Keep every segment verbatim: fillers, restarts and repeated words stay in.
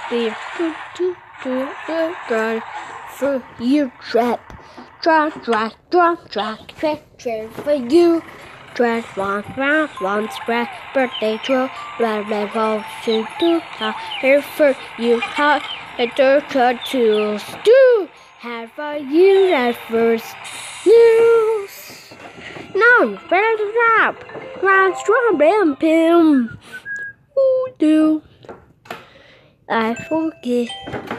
We to to to the drive for you trap. Drop, drop, drop, drop, trap, trap for you. Drag one, round, one spread, birthday twelve, blood red balls to do. Here for you, hot, a dirt cut to stew. Have for you at first news. Now you better stop. Round strong and pim. Who do I forget?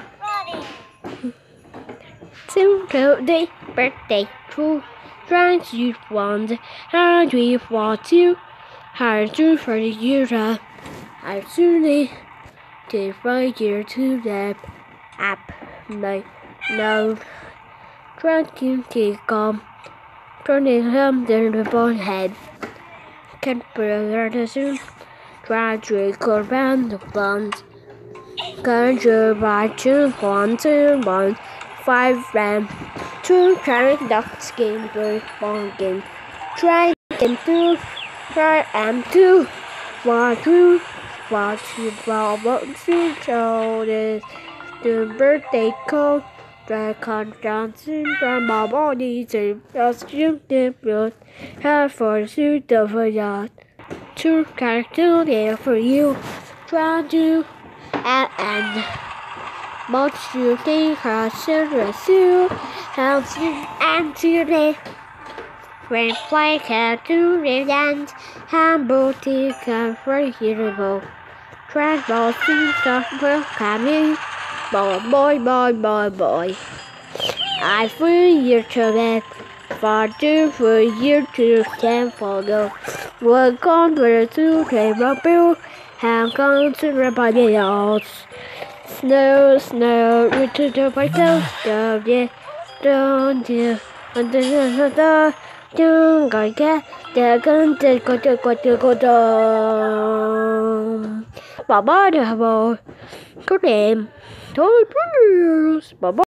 Today, birthday to Trans you want, and we want to hard to for the year up. I soon take five year to that app. No, no, tracking kick on, turning him down the bone head. Can't bring the soon, try to record band the blonde. Conjure by two, one, two, one, five ram. Two carrot ducks game bird ball game. Try and two, try and two. One, two, one, two, one, one, two, show this. The birthday call. Try con Johnson from my body to just you the have for suit of a yacht. Two character there for you. Try to add and. But you think I should pursue helps you and today. When play cat to the dance, humble tika for hero. Track ball to start for coming. Boy, boy, boy, boy, boy. I for you to bed. For two for you to stand for go. Work on for two table bill. Have gone to the else. Snow, snow, return to my toes, don't you, don't you, under the don't go get the gun to go to go to go down. Bye bye, good name, toy players, bye bye.